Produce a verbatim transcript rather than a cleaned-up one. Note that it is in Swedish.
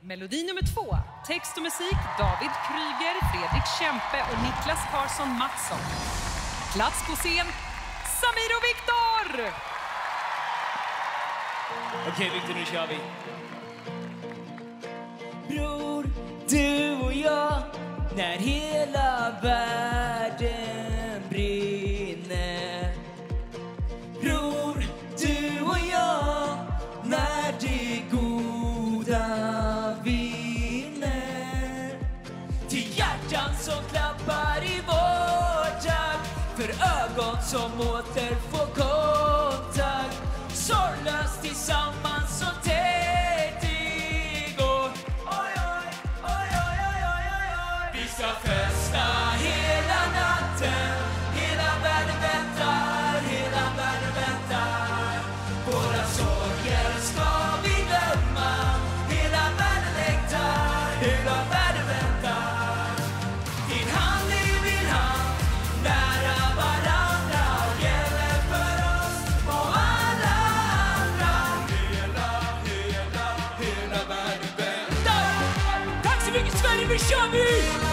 Melodi nummer två. Text och musik David Kryger, Fredrik Kempe och Niklas Karlsson Mattsson. Plats på scen Samir och Viktor! Okej, Viktor, nu kör vi. Bror, du och jag, när hela världen brinner. Bror, du och jag, när det goda vinner. Till hjärtan som klappar i vår takt, för ögon som åter får kontakt. Sorglöst tillsammans så tätt igår. Oj, oj, oj, oj, oj, oj, oj. Vi ska festa hela natten. Hela världen väntar, hela världen väntar. Våra sorger ska vi glömma. Hela världen längtar, hela världen väntar. Din hand i min hand, nära varandra, gäller för oss och alla andra. Hela, hela, hela världen väntar. Tack så mycket Sverige, nu kör vi!